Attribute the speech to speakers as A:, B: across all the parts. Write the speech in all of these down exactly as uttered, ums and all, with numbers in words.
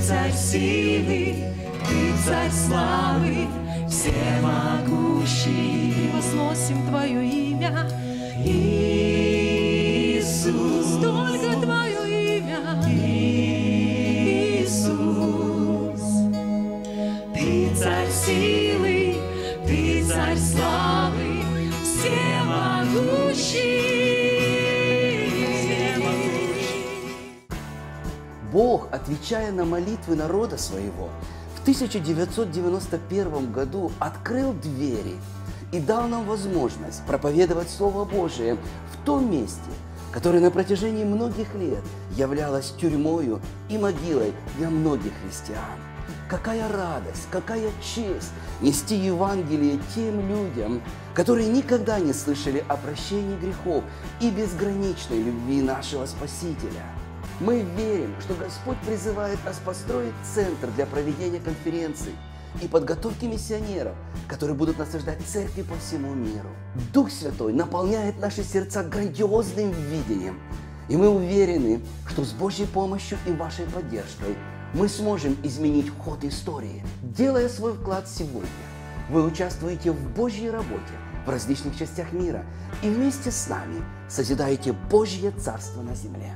A: царь силы, Ты царь славы, всемогущий.
B: Возносим Твое имя,
A: Иисус,
B: только Твое имя,
A: Иисус. Ты царь силы, Ты царь славы, всемогущий.
C: Бог, отвечая на молитвы народа своего, в тысяча девятьсот девяносто первом году открыл двери и дал нам возможность проповедовать Слово Божие в том месте, которое на протяжении многих лет являлось тюрьмою и могилой для многих христиан. Какая радость, какая честь нести Евангелие тем людям, которые никогда не слышали о прощении грехов и безграничной любви нашего Спасителя. Мы верим, что Господь призывает нас построить центр для проведения конференций и подготовки миссионеров, которые будут насаждать церкви по всему миру. Дух Святой наполняет наши сердца грандиозным видением, и мы уверены, что с Божьей помощью и вашей поддержкой мы сможем изменить ход истории. Делая свой вклад сегодня, вы участвуете в Божьей работе в различных частях мира и вместе с нами созидаете Божье Царство на земле.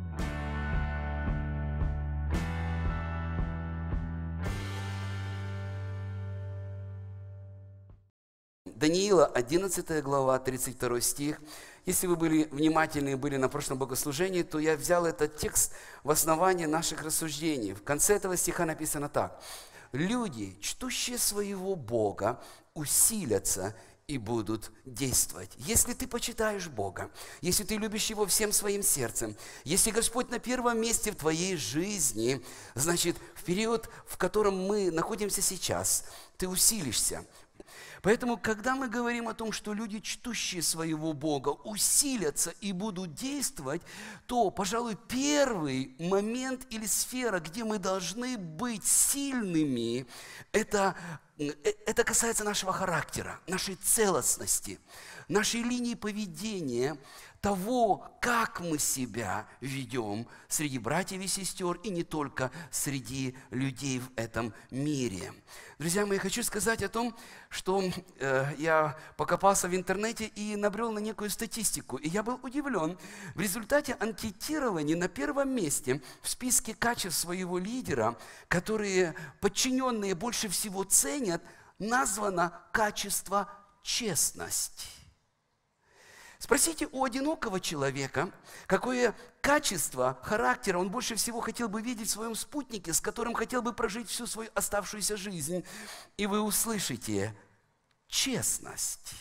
C: Даниила, одиннадцатая глава, тридцать второй стих. Если вы были внимательны и были на прошлом богослужении, то я взял этот текст в основании наших рассуждений. В конце этого стиха написано так. «Люди, чтущие своего Бога, усилятся и будут действовать». Если ты почитаешь Бога, если ты любишь Его всем своим сердцем, если Господь на первом месте в твоей жизни, значит, в период, в котором мы находимся сейчас, ты усилишься. Поэтому, когда мы говорим о том, что люди, чтущие своего Бога, усилятся и будут действовать, то, пожалуй, первый момент или сфера, где мы должны быть сильными, это, это касается нашего характера, нашей целостности, нашей линии поведения, того, как мы себя ведем среди братьев и сестер, и не только среди людей в этом мире. Друзья мои, хочу сказать о том, что э, я покопался в интернете и набрел на некую статистику. И я был удивлен. В результате анкетирования на первом месте в списке качеств своего лидера, которые подчиненные больше всего ценят, названо качество честности. Спросите у одинокого человека, какое качество характера он больше всего хотел бы видеть в своем спутнике, с которым хотел бы прожить всю свою оставшуюся жизнь. И вы услышите честность.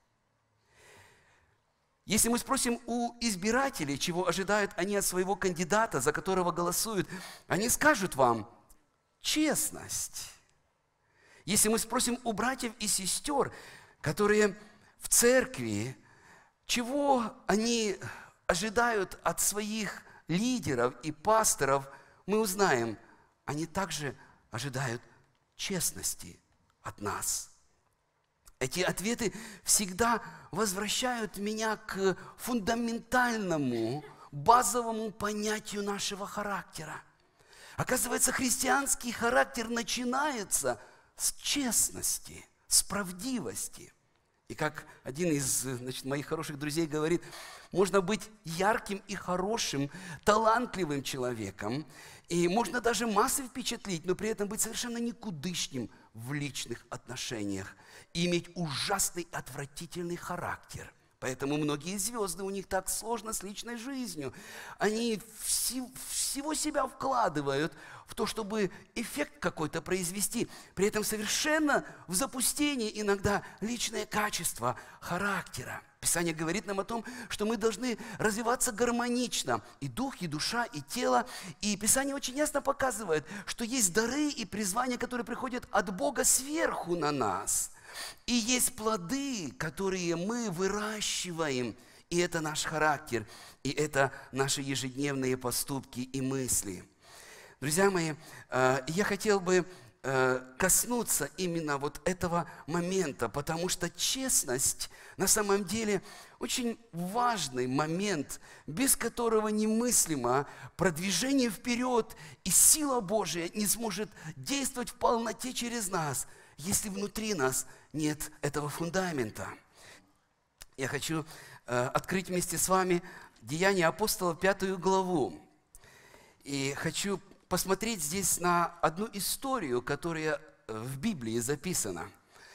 C: Если мы спросим у избирателей, чего ожидают они от своего кандидата, за которого голосуют, они скажут вам честность. Если мы спросим у братьев и сестер, которые в церкви, чего они ожидают от своих лидеров и пасторов, мы узнаем, они также ожидают честности от нас. Эти ответы всегда возвращают меня к фундаментальному, базовому понятию нашего характера. Оказывается, христианский характер начинается с честности, с правдивости. И как один из, значит, моих хороших друзей говорит, можно быть ярким и хорошим, талантливым человеком, и можно даже массы впечатлить, но при этом быть совершенно никудышним в личных отношениях и иметь ужасный, отвратительный характер. Поэтому многие звезды, у них так сложно с личной жизнью. Они всего, всего себя вкладывают в то, чтобы эффект какой-то произвести. При этом совершенно в запустении иногда личное качество характера. Писание говорит нам о том, что мы должны развиваться гармонично. И дух, и душа, и тело. И Писание очень ясно показывает, что есть дары и призвания, которые приходят от Бога сверху на нас. И есть плоды, которые мы выращиваем, и это наш характер, и это наши ежедневные поступки и мысли. Друзья мои, я хотел бы коснуться именно вот этого момента, потому что честность на самом деле очень важный момент, без которого немыслимо продвижение вперед, и сила Божия не сможет действовать в полноте через нас, если внутри нас нет этого фундамента. Я хочу э, открыть вместе с вами Деяния апостолов, пятую главу. И хочу посмотреть здесь на одну историю, которая в Библии записана.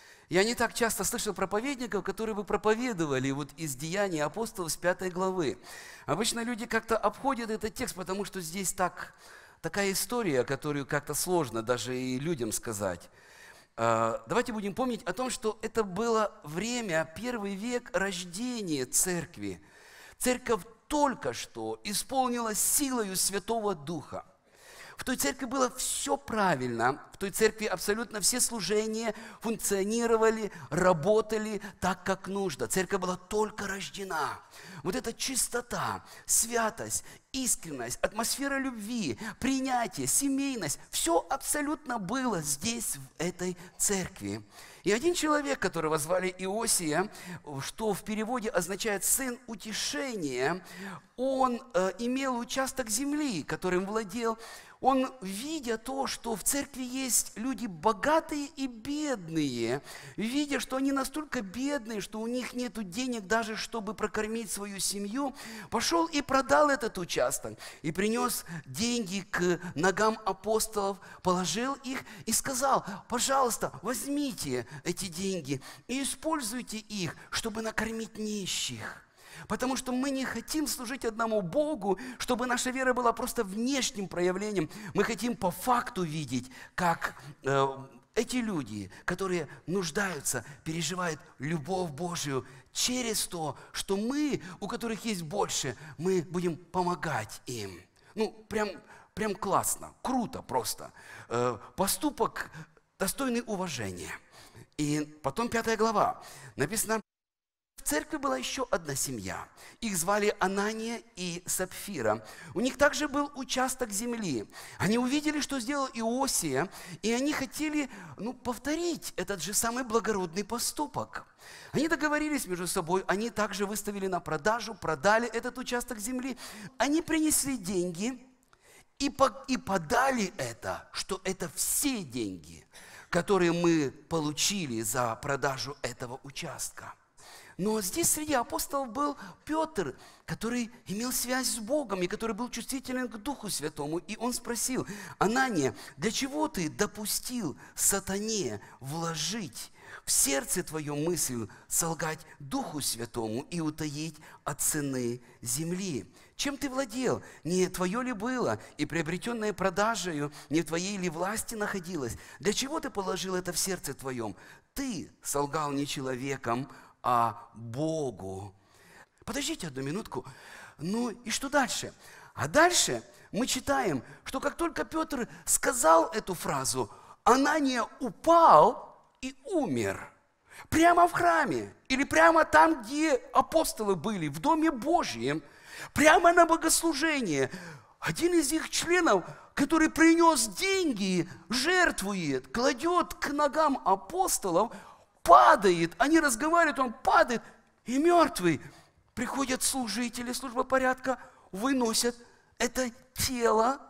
C: Я не так часто слышал проповедников, которые бы проповедовали вот из Деяний апостолов с пятой главы. Обычно люди как-то обходят этот текст, потому что здесь так, такая история, которую как-то сложно даже и людям сказать. Давайте будем помнить о том, что это было время, первый век рождения церкви. Церковь только что исполнилась силою Святого Духа. В той церкви было все правильно, в той церкви абсолютно все служения функционировали, работали так, как нужно. Церковь была только рождена. Вот эта чистота, святость, искренность, атмосфера любви, принятие, семейность, все абсолютно было здесь, в этой церкви. И один человек, которого звали Иосия, что в переводе означает «сын утешения», он э, имел участок земли, которым владел. Он, видя то, что в церкви есть люди богатые и бедные, видя, что они настолько бедные, что у них нет денег даже, чтобы прокормить свою семью, пошел и продал этот участок, и принес деньги к ногам апостолов, положил их и сказал: пожалуйста, возьмите эти деньги и используйте их, чтобы накормить нищих. Потому что мы не хотим служить одному Богу, чтобы наша вера была просто внешним проявлением. Мы хотим по факту видеть, как э, эти люди, которые нуждаются, переживают любовь Божию через то, что мы, у которых есть больше, мы будем помогать им. Ну, прям, прям классно, круто просто. Э, поступок достойный уважения. И потом пятая глава. Написано: в церкви была еще одна семья. Их звали Анания и Сапфира. У них также был участок земли. Они увидели, что сделал Иосия, и они хотели ну, повторить этот же самый благородный поступок. Они договорились между собой, они также выставили на продажу, продали этот участок земли. Они принесли деньги и, по, и подали это, что это все деньги, которые мы получили за продажу этого участка. Но здесь среди апостолов был Петр, который имел связь с Богом и который был чувствителен к Духу Святому. И он спросил: Анания, для чего ты допустил сатане вложить в сердце твое мысль солгать Духу Святому и утаить от цены земли? Чем ты владел? Не твое ли было? И приобретенное продажею не в твоей ли власти находилось? Для чего ты положил это в сердце твоем? Ты солгал не человеком, а Богу. Подождите одну минутку. Ну и что дальше? А дальше мы читаем, что как только Петр сказал эту фразу, Анания упал и умер. Прямо в храме или прямо там, где апостолы были, в Доме Божьем, прямо на богослужение. Один из их членов, который принес деньги, жертвует, кладет к ногам апостолов, падает, они разговаривают, он падает, и мертвый. Приходят служители, служба порядка, выносят это тело.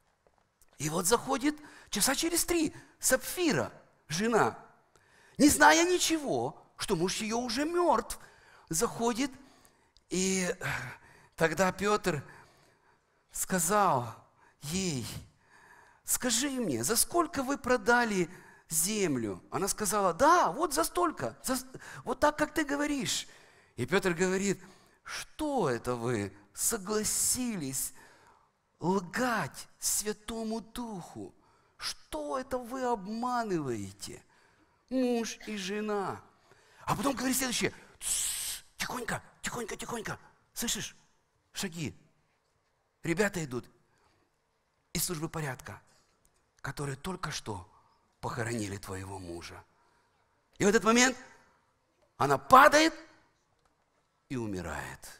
C: И вот заходит часа через три Сапфира, жена, не зная ничего, что муж ее уже мертв, заходит, и тогда Петр сказал ей: скажи мне, за сколько вы продали землю? Она сказала: да, вот за столько, за, вот так, как ты говоришь. И Петр говорит: что это вы согласились лгать Святому Духу? Что это вы обманываете? Муж и жена. А потом говорит следующее: тихонько, тихонько, тихонько. Слышишь? Шаги. Ребята идут из службы порядка, которые только что похоронили твоего мужа. И в этот момент она падает и умирает.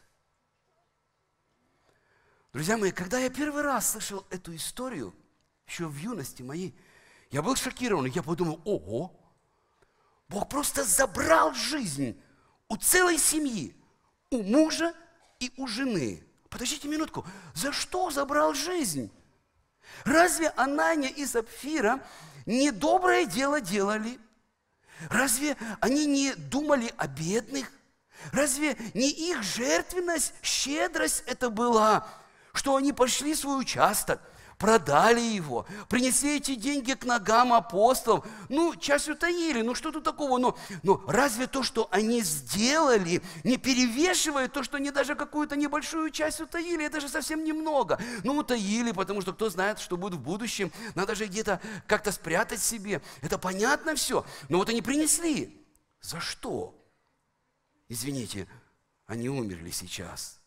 C: Друзья мои, когда я первый раз слышал эту историю, еще в юности моей, я был шокирован. Я подумал: ого, Бог просто забрал жизнь у целой семьи, у мужа и у жены. Подождите минутку, за что забрал жизнь? Разве Анания и Сапфира не доброе дело делали? Разве они не думали о бедных? Разве не их жертвенность, щедрость это была, что они пошли в свой участок, продали его, принесли эти деньги к ногам апостолов, ну, часть утаили, ну, что тут такого, но, но разве то, что они сделали, не перевешивает то, что они даже какую-то небольшую часть утаили, это же совсем немного, ну, утаили, потому что кто знает, что будет в будущем, надо же где-то как-то спрятать себе, это понятно все, но вот они принесли, за что? Извините, они умерли сейчас.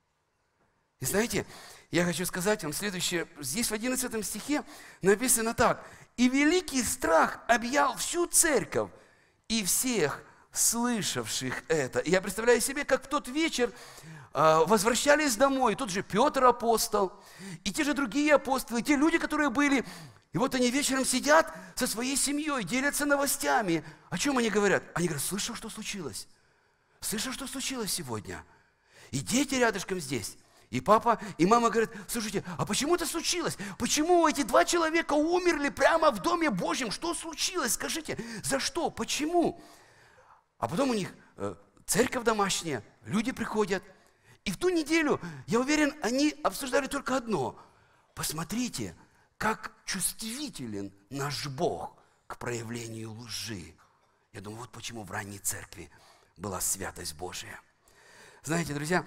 C: И знаете, я хочу сказать вам следующее. Здесь в одиннадцатом стихе написано так. «И великий страх объял всю церковь и всех слышавших это». И я представляю себе, как в тот вечер э, возвращались домой. Тут же Петр апостол, и те же другие апостолы, те люди, которые были. И вот они вечером сидят со своей семьей, делятся новостями. О чем они говорят? Они говорят, слышал, что случилось? Слышал, что случилось сегодня? И дети рядышком здесь. И папа, и мама говорят, слушайте, а почему это случилось? Почему эти два человека умерли прямо в Доме Божьем? Что случилось? Скажите, за что? Почему? А потом у них э, церковь домашняя, люди приходят. И в ту неделю, я уверен, они обсуждали только одно. Посмотрите, как чувствителен наш Бог к проявлению лжи. Я думаю, вот почему в ранней церкви была святость Божия. Знаете, друзья,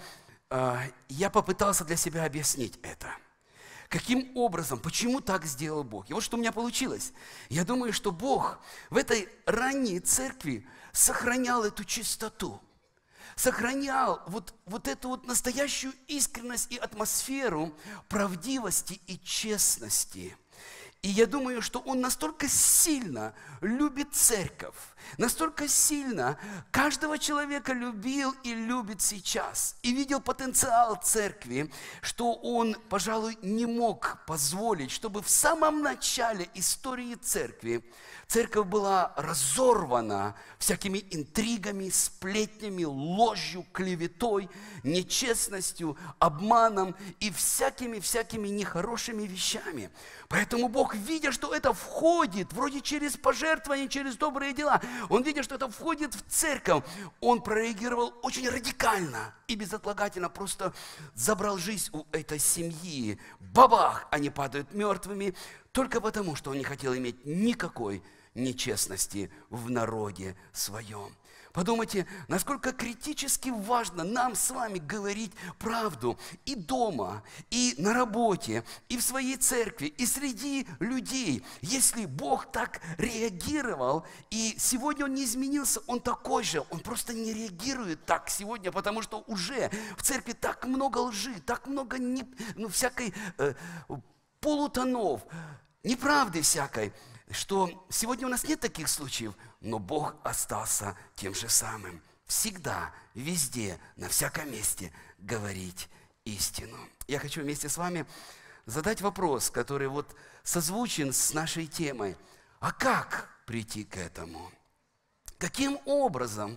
C: я попытался для себя объяснить это. Каким образом, почему так сделал Бог? И вот что у меня получилось. Я думаю, что Бог в этой ранней церкви сохранял эту чистоту, сохранял вот, вот эту вот настоящую искренность и атмосферу правдивости и честности. И я думаю, что Он настолько сильно любит церковь, настолько сильно каждого человека любил и любит сейчас. И видел потенциал церкви, что Он, пожалуй, не мог позволить, чтобы в самом начале истории церкви церковь была разорвана всякими интригами, сплетнями, ложью, клеветой, нечестностью, обманом и всякими-всякими нехорошими вещами. Поэтому Бог, видя, что это входит, вроде через пожертвования, через добрые дела, Он, видя, что это входит в церковь, Он прореагировал очень радикально и безотлагательно, просто забрал жизнь у этой семьи. Бабах! Они падают мертвыми, только потому, что Он не хотел иметь никакой нечестности в народе своем. Подумайте, насколько критически важно нам с вами говорить правду и дома, и на работе, и в своей церкви, и среди людей. Если Бог так реагировал, и сегодня Он не изменился, Он такой же, Он просто не реагирует так сегодня, потому что уже в церкви так много лжи, так много не, ну, всякой э, полутонов, неправды всякой, что сегодня у нас нет таких случаев, но Бог остался тем же самым. Всегда, везде, на всяком месте говорить истину. Я хочу вместе с вами задать вопрос, который вот созвучен с нашей темой. А как прийти к этому? Каким образом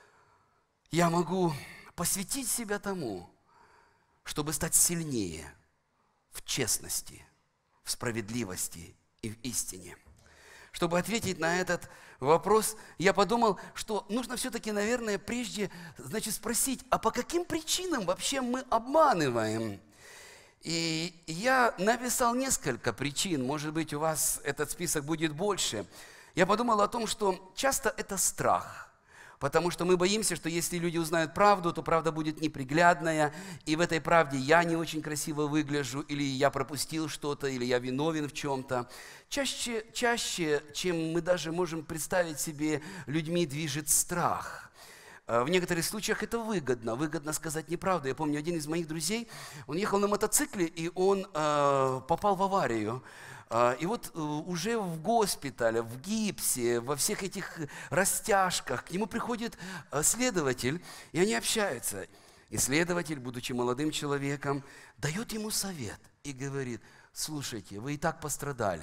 C: я могу посвятить себя тому, чтобы стать сильнее в честности, в справедливости и в истине? Чтобы ответить на этот вопрос, я подумал, что нужно все-таки, наверное, прежде, значит, спросить, а по каким причинам вообще мы обманываем? И я написал несколько причин, может быть, у вас этот список будет больше. Я подумал о том, что часто это страх. Потому что мы боимся, что если люди узнают правду, то правда будет неприглядная, и в этой правде я не очень красиво выгляжу, или я пропустил что-то, или я виновен в чем-то. Чаще, чаще, чем мы даже можем представить себе, людьми движет страх. В некоторых случаях это выгодно, выгодно сказать неправду. Я помню, один из моих друзей, он ехал на мотоцикле, и он э, попал в аварию. И вот уже в госпитале, в гипсе, во всех этих растяжках к нему приходит следователь, и они общаются. И следователь, будучи молодым человеком, дает ему совет и говорит: слушайте, вы и так пострадали,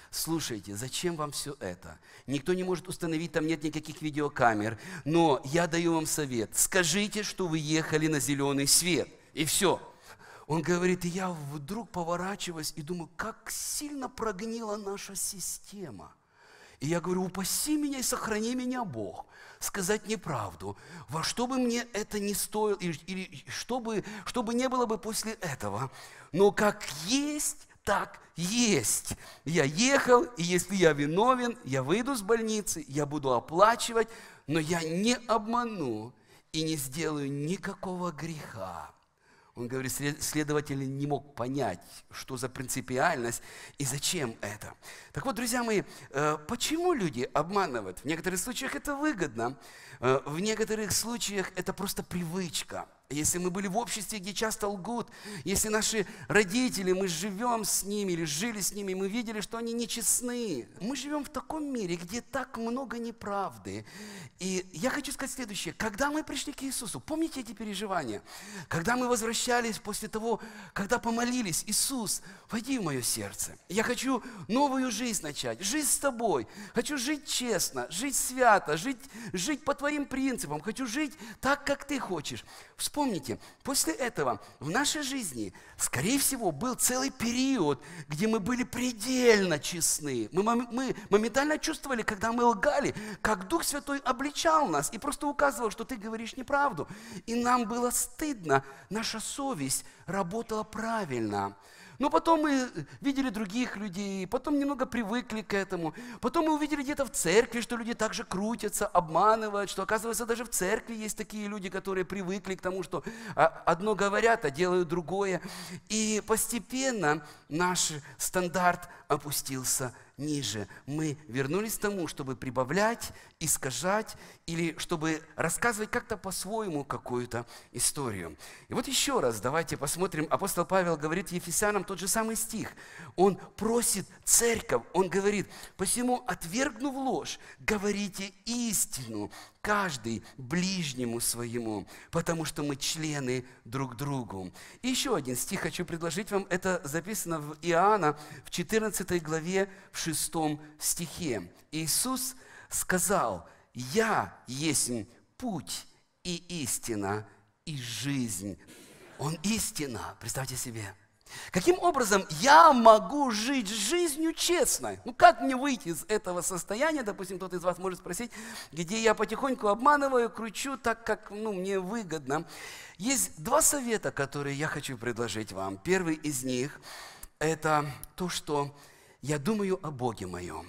C: слушайте, зачем вам все это? Никто не может установить, там нет никаких видеокамер, но я даю вам совет. Скажите, что вы ехали на зеленый свет, и все. Он говорит, и я вдруг поворачиваюсь и думаю, как сильно прогнила наша система. И я говорю, упаси меня и сохрани меня, Бог, сказать неправду, во что бы мне это ни стоило, или что бы, что бы не было бы после этого. Но как есть, так есть. Я ехал, и если я виновен, я выйду с больницы, я буду оплачивать, но я не обману и не сделаю никакого греха. Он говорит, следователь не мог понять, что за принципиальность и зачем это. Так вот, друзья мои, почему люди обманывают? В некоторых случаях это выгодно, в некоторых случаях это просто привычка. Если мы были в обществе, где часто лгут, если наши родители, мы живем с ними или жили с ними, мы видели, что они нечестны. Мы живем в таком мире, где так много неправды. И я хочу сказать следующее. Когда мы пришли к Иисусу, помните эти переживания? Когда мы возвращались после того, когда помолились, Иисус, войди в мое сердце. Я хочу новую жизнь начать, жизнь с тобой. Хочу жить честно, жить свято, жить, жить по твоим принципам. Хочу жить так, как ты хочешь. Вспомните, после этого в нашей жизни, скорее всего, был целый период, где мы были предельно честны. Мы, мы моментально чувствовали, когда мы лгали, как Дух Святой обличал нас и просто указывал, что ты говоришь неправду. И нам было стыдно, наша совесть работала правильно. Но потом мы видели других людей, потом немного привыкли к этому. Потом мы увидели где-то в церкви, что люди также крутятся, обманывают, что, оказывается, даже в церкви есть такие люди, которые привыкли к тому, что одно говорят, а делают другое. И постепенно наш стандарт опустился ниже. Мы вернулись к тому, чтобы прибавлять, искажать или чтобы рассказывать как-то по-своему какую-то историю. И вот еще раз давайте посмотрим. Апостол Павел говорит Ефесянам тот же самый стих. Он просит церковь, он говорит, посему, отвергнув ложь, говорите истину, каждый ближнему своему, потому что мы члены друг другу. И еще один стих хочу предложить вам. Это записано в Иоанна в четырнадцатой главе, в шестом стихе. Иисус сказал, «Я есть путь и истина, и жизнь». Он истина, представьте себе. Каким образом я могу жить жизнью честной? Ну как мне выйти из этого состояния? Допустим, кто-то из вас может спросить, где я потихоньку обманываю, кручу так, как ну, мне выгодно. Есть два совета, которые я хочу предложить вам. Первый из них – это то, что я думаю о Боге моем.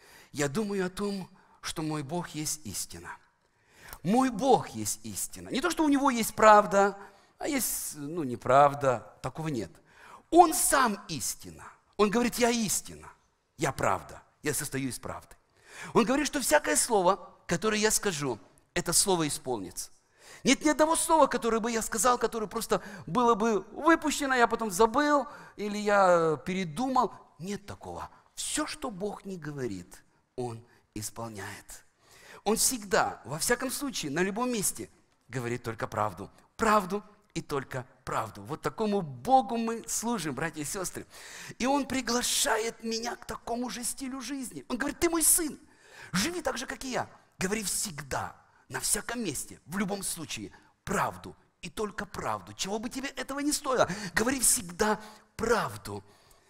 C: Я думаю о том, что мой Бог есть истина. Мой Бог есть истина. Не то, что у Него есть правда, а есть ну, неправда. Такого нет. Он сам истина. Он говорит, я истина, я правда, я состою из правды. Он говорит, что всякое слово, которое я скажу, это слово исполнится. Нет ни одного слова, которое бы я сказал, которое просто было бы выпущено, я потом забыл, или я передумал. Нет такого. Все, что Бог не говорит, Он исполняет. Он всегда, во всяком случае, на любом месте говорит только правду. Правду и только правду. Вот такому Богу мы служим, братья и сестры. И Он приглашает меня к такому же стилю жизни. Он говорит, ты мой сын, живи так же, как и я. Говори всегда, на всяком месте, в любом случае, правду и только правду. Чего бы тебе этого не стоило, говори всегда правду.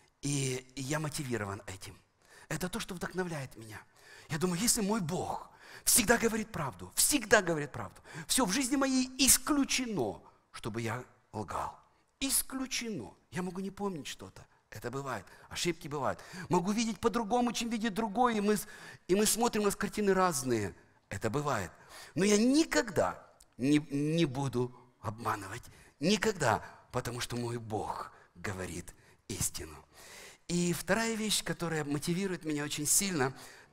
C: И я мотивирован этим. Это то, что вдохновляет меня. Я думаю, если мой Бог всегда говорит правду, всегда говорит правду, все в жизни моей исключено, чтобы я лгал. Исключено. Я могу не помнить что-то. Это бывает. Ошибки бывают. Могу видеть по-другому, чем видит другой, и мы, и мы смотрим, у нас картины разные. Это бывает. Но я никогда не, не буду обманывать. Никогда. Потому что мой Бог говорит истину. И вторая вещь, которая мотивирует меня очень сильно,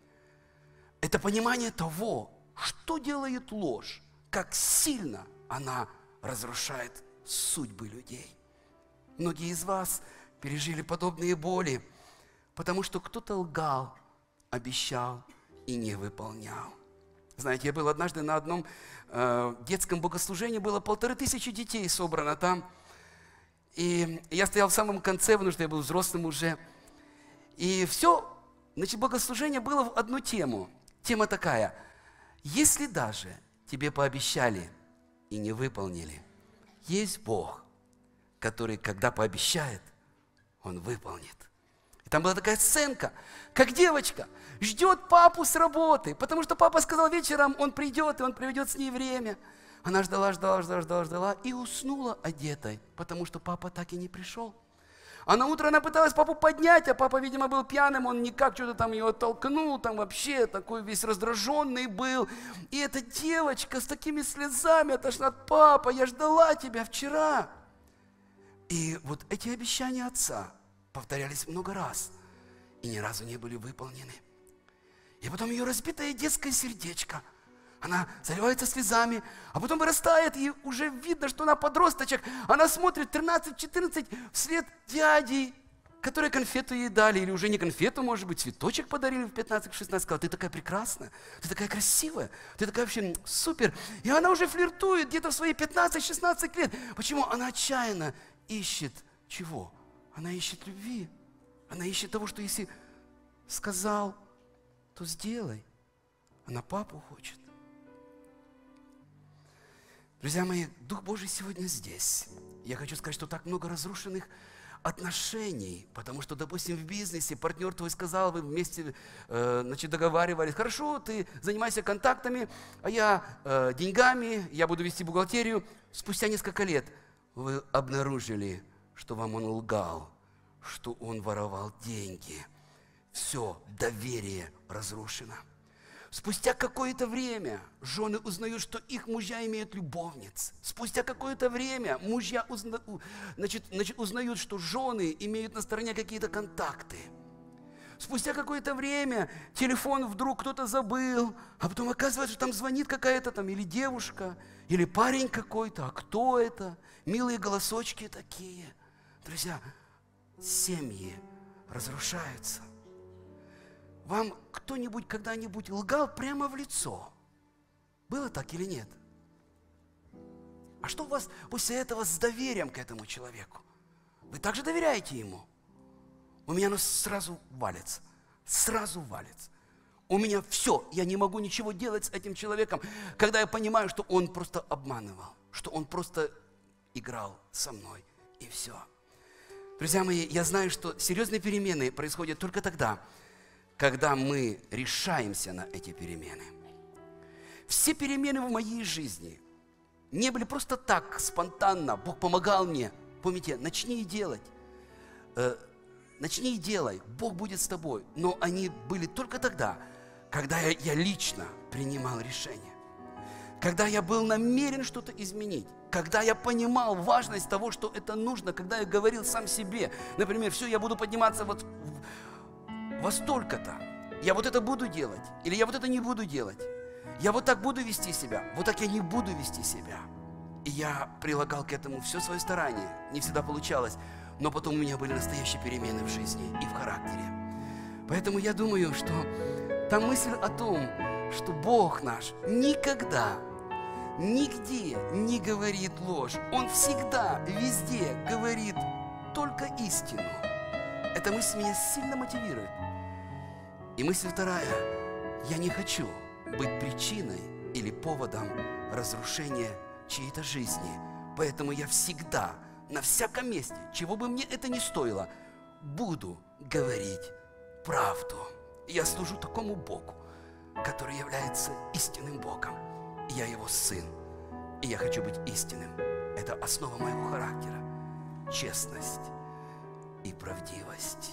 C: это понимание того, что делает ложь, как сильно она разрушает судьбы людей. Многие из вас пережили подобные боли, потому что кто-то лгал, обещал и не выполнял. Знаете, я был однажды на одном э, детском богослужении, было полторы тысячи детей собрано там. И я стоял в самом конце, потому что я был взрослым уже. И все значит, богослужение было в одну тему. Тема такая: если даже тебе пообещали и не выполнили, есть Бог, который, когда пообещает, Он выполнит. И там была такая сценка, как девочка ждет папу с работы, потому что папа сказал, вечером он придет, и он проведет с ней время. Она ждала, ждала, ждала, ждала, ждала и уснула одетой, потому что папа так и не пришел. А на утро она пыталась папу поднять, а папа, видимо, был пьяным, он никак что-то там ее оттолкнул, там вообще такой весь раздраженный был. И эта девочка с такими слезами отошла: папа, я ждала тебя вчера. И вот эти обещания отца повторялись много раз и ни разу не были выполнены. И потом ее разбитое детское сердечко, она заливается слезами, а потом вырастает, и уже видно, что она подросточек. Она смотрит тринадцать-четырнадцать вслед дяди, которые конфету ей дали, или уже не конфету, может быть, цветочек подарили в пятнадцать-шестнадцать. Сказала: ты такая прекрасная, ты такая красивая, ты такая вообще супер. И она уже флиртует где-то в свои пятнадцать-шестнадцать лет. Почему? Она отчаянно ищет чего? Она ищет любви. Она ищет того, что если сказал, то сделай. Она папу хочет. Друзья мои, Дух Божий сегодня здесь. Я хочу сказать, что так много разрушенных отношений, потому что, допустим, в бизнесе партнер твой сказал, вы вместе э, значит, договаривались: хорошо, ты занимайся контактами, а я э, деньгами, я буду вести бухгалтерию. Спустя несколько лет вы обнаружили, что вам он лгал, что он воровал деньги. Все, доверие разрушено. Спустя какое-то время жены узнают, что их мужья имеют любовниц. Спустя какое-то время мужья узна, значит, значит, узнают, что жены имеют на стороне какие-то контакты. Спустя какое-то время телефон вдруг кто-то забыл, а потом оказывается, что там звонит какая-то там или девушка, или парень какой-то. А кто это? Милые голосочки такие. Друзья, семьи разрушаются. Вам кто-нибудь когда-нибудь лгал прямо в лицо? Было так или нет? А что у вас после этого с доверием к этому человеку? Вы также доверяете ему? У меня оно сразу валится. Сразу валится. У меня все, я не могу ничего делать с этим человеком, когда я понимаю, что он просто обманывал, что он просто играл со мной, и все. Друзья мои, я знаю, что серьезные перемены происходят только тогда, когда мы решаемся на эти перемены. Все перемены в моей жизни не были просто так, спонтанно. Бог помогал мне. Помните, начни и делать. Э, начни и делай. Бог будет с тобой. Но они были только тогда, когда я, я лично принимал решение. Когда я был намерен что-то изменить. Когда я понимал важность того, что это нужно. Когда я говорил сам себе. Например, все, я буду подниматься вот во столько-то. Я вот это буду делать. Или я вот это не буду делать. Я вот так буду вести себя. Вот так я не буду вести себя. И я прилагал к этому все свое старание. Не всегда получалось. Но потом у меня были настоящие перемены в жизни и в характере. Поэтому я думаю, что та мысль о том, что Бог наш никогда, нигде не говорит ложь. Он всегда, везде говорит только истину. Эта мысль меня сильно мотивирует. И мысль вторая. Я не хочу быть причиной или поводом разрушения чьей-то жизни. Поэтому я всегда, на всяком месте, чего бы мне это ни стоило, буду говорить правду. И я служу такому Богу, который является истинным Богом. И я Его сын. И я хочу быть истинным. Это основа моего характера. Честность и правдивость.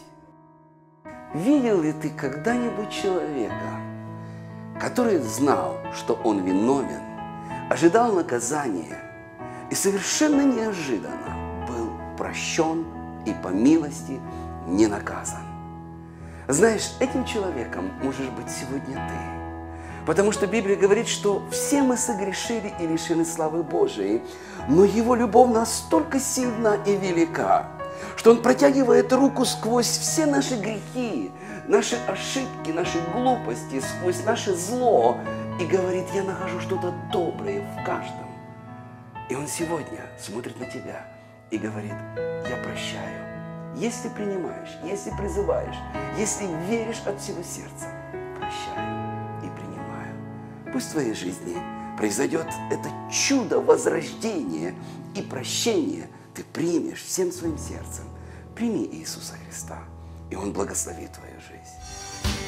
C: Видел ли ты когда-нибудь человека, который знал, что он виновен, ожидал наказания и совершенно неожиданно был прощен и по милости не наказан? Знаешь, этим человеком можешь быть сегодня ты. Потому что Библия говорит, что все мы согрешили и лишены славы Божией, но Его любовь настолько сильна и велика, что Он протягивает руку сквозь все наши грехи, наши ошибки, наши глупости, сквозь наше зло и говорит: я нахожу что-то доброе в каждом. И Он сегодня смотрит на тебя и говорит: я прощаю Если принимаешь, если призываешь, если веришь от всего сердца, прощаю и принимаю. Пусть в твоей жизни произойдет это чудо возрождения и прощения. Ты примешь всем своим сердцем. Прими Иисуса Христа, и Он благословит твою жизнь.